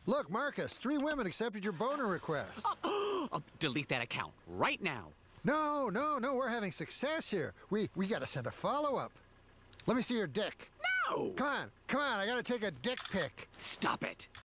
Look, Marcus, 3 women accepted your boner request. I'll delete that account right now. No, we're having success here. We gotta send a follow-up. Let me see your dick. No! Come on, I gotta take a dick pic. Stop it.